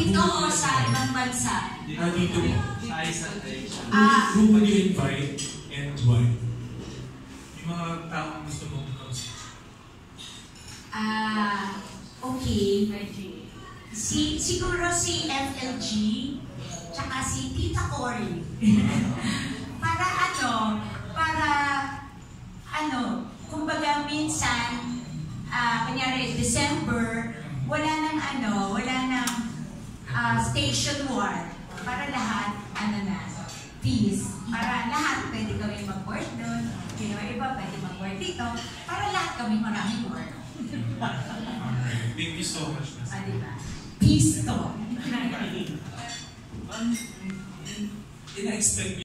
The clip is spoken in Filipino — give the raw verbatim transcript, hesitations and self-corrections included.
Dito o sa ibang bansa? Ah, dito po. Sa isang direction. Ah. Who would you invite and why? Yung mga taong gusto mong kausap. Ah, okay. Si, siguro si F L G, tsaka si Tita Cory. Para ano, para ano, kumbaga minsan, ah, kunyari December, wala nang ano, wala nang ah, station war. Para lahat, ano na, peace. Para lahat pwede kami mag-work doon. You know, iba pwede mag-work dito. Para lahat kami maraming work. Alright. Thank you so much. Ah, diba? Peace to. In-expect